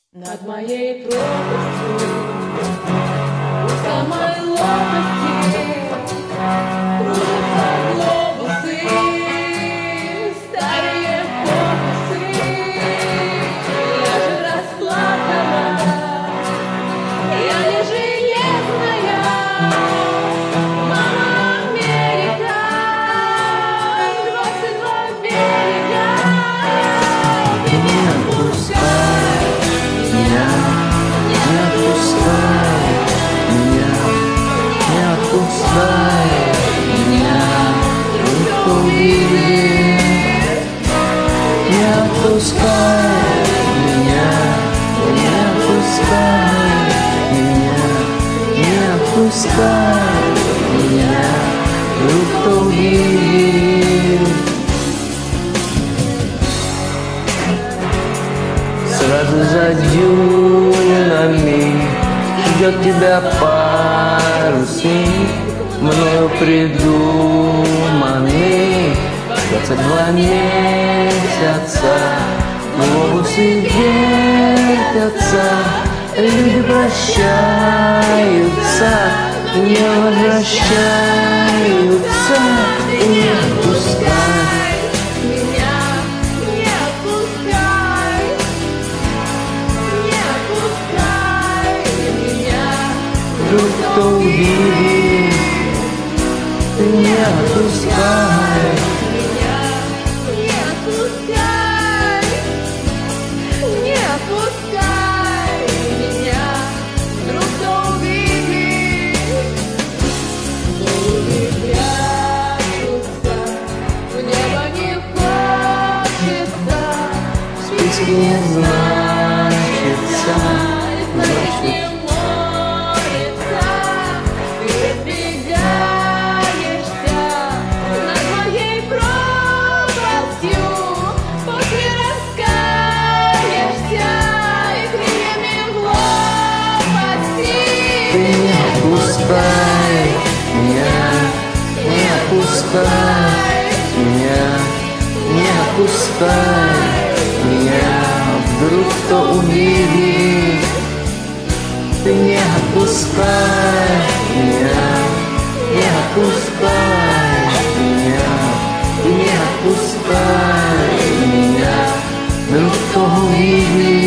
Над моей пропастью, у самой лопасти, кружатся глобусы, старые фокусы. Я же расплакана, я не железная, мама Америка, 22 берега. Ты не отпускай меня, не отпускай меня, не отпускай меня, руку увидит. Не отпускай меня, не отпускай меня, не отпускай меня, руку увидит. Сразу за дюнами ждет тебя парусник, мною придуманный. 22 месяца глобусы вертятся, люди прощаются, не возвращаются. Не отпускай меня, не отпускай, не отпускай меня, вдруг кто увидит. Не отпускай меня, не отпускай, не отпускай меня, вдруг кто увидит. Голуби прячутся, в небо не хочется, в списке не значится, значит не молится. Ты разбегаешься над моей пропастью, после раскаешься и крыльями в лопасти. ты не отпускай меня, не отпускай меня, не отпускай меня, вдруг кто увидит. Ты не отпускай меня, не отпускай меня, не отпускай меня, вдруг кто увидит.